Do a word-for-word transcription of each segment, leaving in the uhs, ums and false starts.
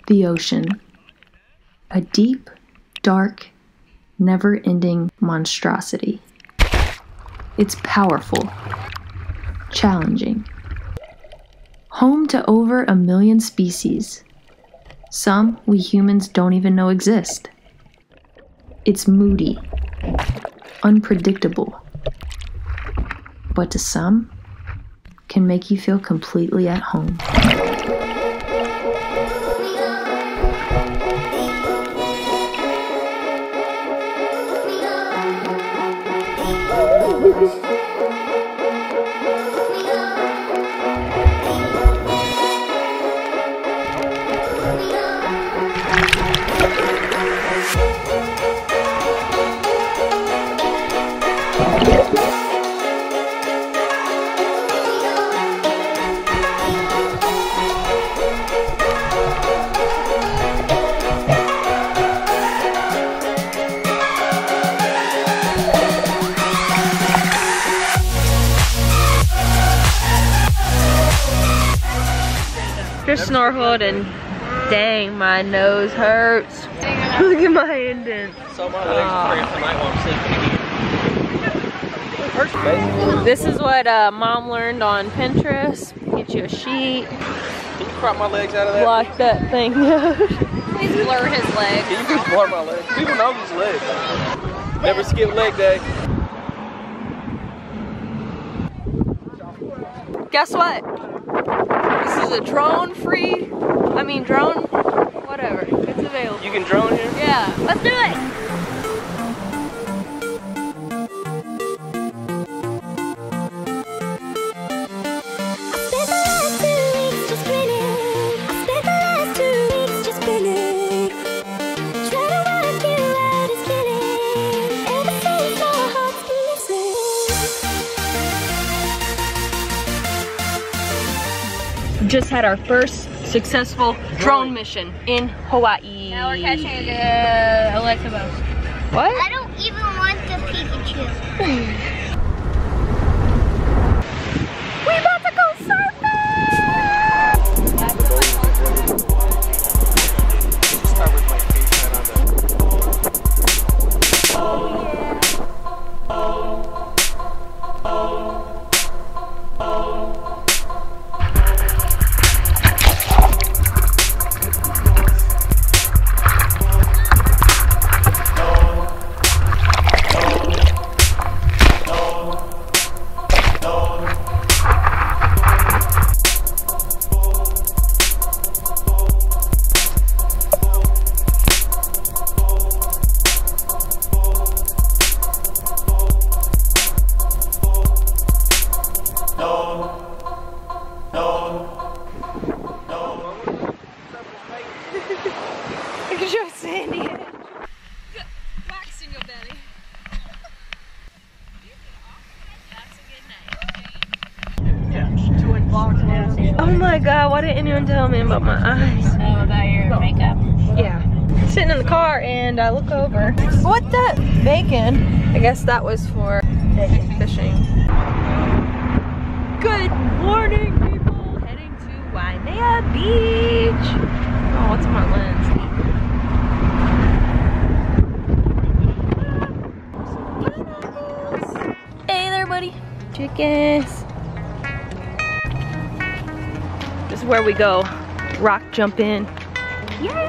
The ocean. A deep, dark, never-ending monstrosity. It's powerful, challenging. Home to over a million species. Some we humans don't even know exist. It's moody, unpredictable, but to some, can make you feel completely at home. Just snorkeled and dang, my nose hurts. Look at my indent. So my legs are cramped tonight while I'm sleeping. This is what uh, mom learned on Pinterest. Get you a sheet. Can you crop my legs out of that? Block that thing out. Please blur his legs. Can you just blur my legs? People know these legs. Never skip leg day. Guess what? This is a drone free, I mean drone, whatever, it's available. You can drone here? Yeah, let's do it! Just had our first successful drone mission in Hawaii. Now we're catching the uh, Electabuzz. What? I don't even want the Pikachu. We about to go Look at your sandy head. Wax in your belly. That's a good night. Oh my god, why didn't anyone tell me about my eyes? Oh, about your makeup? Yeah. Sitting in the car and I look over. What the? Bacon. I guess that was for fishing. Good morning, people. Heading to Waimea Beach. Oh, what's my lens? Hey there, buddy. Chickens. This is where we go. Rock jump in. Yeah.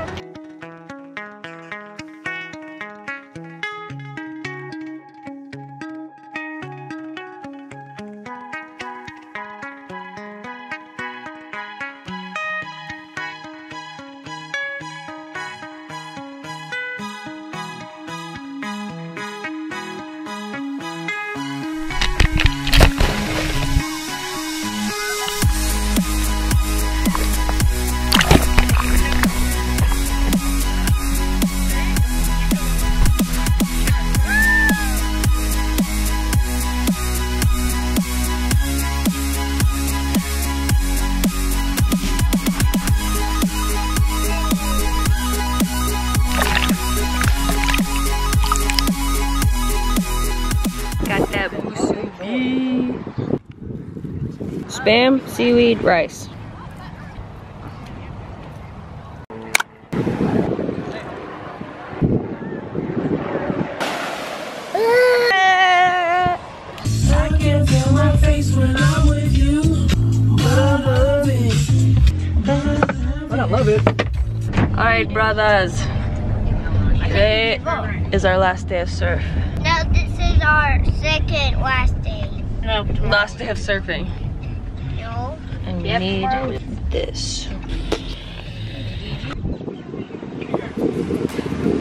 Spam, seaweed, rice. I can feel my face when I'm with you, but I love it. But I love it. Alright, brothers. Today is our last day of surf. No, this is our second last day. No, last day of surfing. No. And we need this.